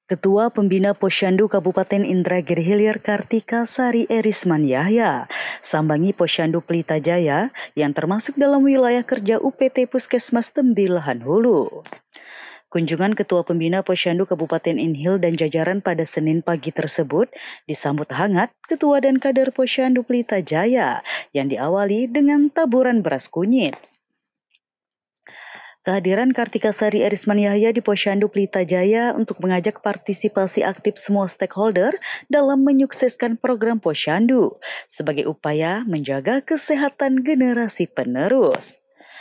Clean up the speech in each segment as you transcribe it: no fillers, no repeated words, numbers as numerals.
Ketua Pembina Posyandu Kabupaten Indragiri Hilir Kartika Sari Erisman Yahya sambangi Posyandu Pelita Jaya yang termasuk dalam wilayah kerja UPT Puskesmas Tembilahan Hulu. Kunjungan Ketua Pembina Posyandu Kabupaten Inhil dan jajaran pada Senin pagi tersebut disambut hangat Ketua dan kader Posyandu Pelita Jaya yang diawali dengan taburan beras kunyit. Kehadiran Kartika Sari Erisman Yahya di Posyandu Pelita Jaya untuk mengajak partisipasi aktif semua stakeholder dalam menyukseskan program Posyandu sebagai upaya menjaga kesehatan generasi penerus.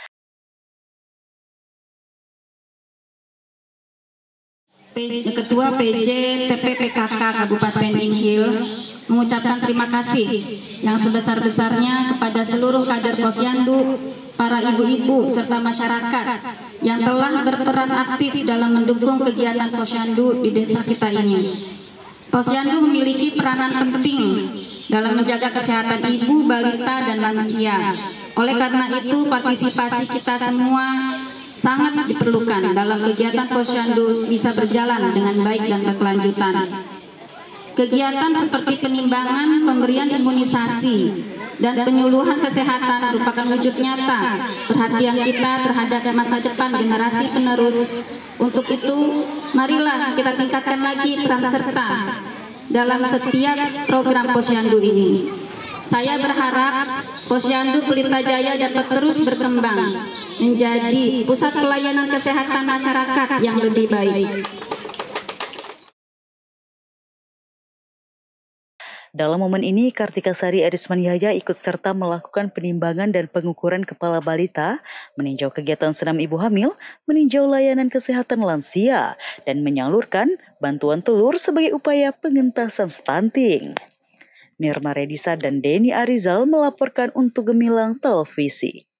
Ketua PJ TPPKK Kabupaten Inhil mengucapkan terima kasih yang sebesar-besarnya kepada seluruh kader Posyandu, para ibu-ibu serta masyarakat yang telah berperan aktif dalam mendukung kegiatan Posyandu di desa kita ini. Posyandu memiliki peranan penting dalam menjaga kesehatan ibu, balita, dan lansia. Oleh karena itu, partisipasi kita semua sangat diperlukan dalam kegiatan Posyandu bisa berjalan dengan baik dan berkelanjutan. Kegiatan seperti penimbangan, pemberian imunisasi, dan penyuluhan kesehatan merupakan wujud nyata perhatian kita terhadap masa depan generasi penerus. Untuk itu, marilah kita tingkatkan lagi peran serta dalam setiap program Posyandu ini. Saya berharap Posyandu Pelita Jaya dapat terus berkembang menjadi pusat pelayanan kesehatan masyarakat yang lebih baik. Dalam momen ini, Kartika Sari Erisman Yahya ikut serta melakukan penimbangan dan pengukuran kepala balita, meninjau kegiatan senam ibu hamil, meninjau layanan kesehatan lansia, dan menyalurkan bantuan telur sebagai upaya pengentasan stunting. Nirma Redisa dan Denny Arizal melaporkan untuk Gemilang Televisi.